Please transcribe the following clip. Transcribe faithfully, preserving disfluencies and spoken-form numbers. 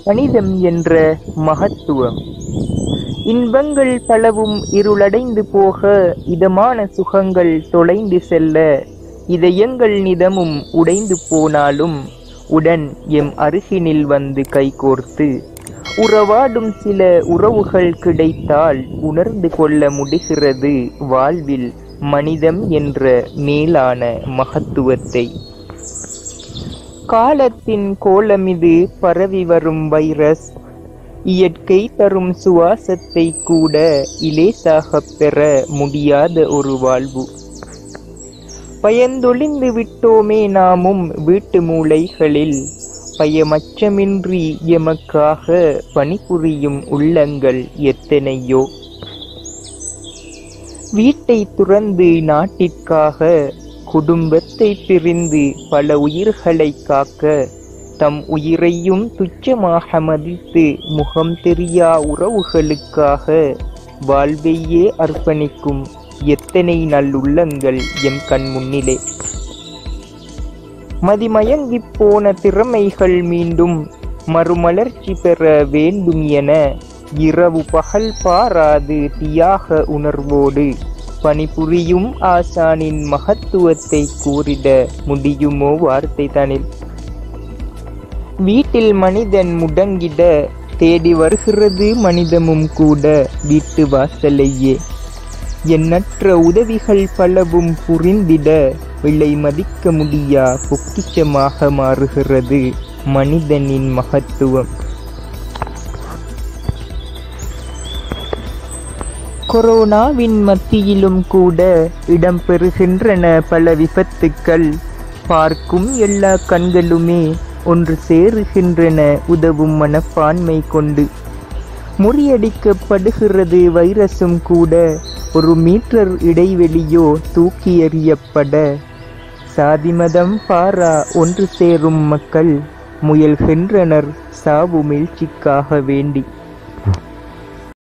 மனிதம் என்ற மகத்துவம். இன்பங்கள் பலவும் இருளடைந்து போக, இதமான சுகங்கள் தொலைந்து செல்ல, இதயங்கள் நிதமும் உடைந்து போனாலும் உடன் எம் அருகினில் வந்து கைகோர்த்து உறவாடும் சில உறவுகள் கிடைத்தால் உணர்ந்து கொள்ள முடிகிறது வாழ்வில் மனிதம் என்ற மேலான மகத்துவத்தை. காலத்தின் கோலமிது பரவி வரும் வைரஸ், இயற்கை தரும் சுவாசத்தை கூட இலேசாக பெற முடியாத ஒரு வாழ்வு. பயந்தொழிந்து விட்டோமே நாமும் வீட்டு மூலைகளில், பயமச்சமின்றி எமக்காக பணிபுரியும் உள்ளங்கள் எத்தனையோ. வீட்டை துறந்து நாட்டிற்காக, குடும்பத்தை பிரிந்து பல உயிர்களை காக்க, தம் உயிரையும் துச்சமாக மதித்து முகம் தெரியா உறவுகளுக்காக வாழ்வையே அர்ப்பணிக்கும் எத்தனை நல்லுள்ளங்கள் எம் கண் முன்னிலே. மதிமயங்கிப் போன திறமைகள் மீண்டும் மறுமலர்ச்சி பெற வேண்டும் என இரவு பகல் பாராது தியாக உணர்வோடு பணிபுரியும் ஆசானின் மகத்துவத்தை கூறிட முடியுமோ வார்த்தை தனில்? வீட்டில் மனிதன் முடங்கிட தேடி வருகிறது மனிதமும் கூட வீட்டு வாசலையே. எண்ணற்ற உதவிகள் பலவும் புரிந்திட விலை மதிக்க முடியா பொக்கிஷமாக மாறுகிறது மனிதனின் மகத்துவம். கொரோனாவின் மத்தியிலும் கூட இடம்பெறுகின்றன பல விபத்துக்கள். பார்க்கும் எல்லா கண்களுமே ஒன்று சேருகின்றன உதவும் மனப்பான்மை கொண்டு. முறியடிக்கப்படுகிறது வைரசும் கூட ஒரு மீட்டர் இடைவெளியோ தூக்கி எறியப்பட. சாதி மதம் பாரா ஒன்று சேரும் மக்கள் முயல்கின்றனர் சாவு மீழ்ச்சிக்காக வேண்டி.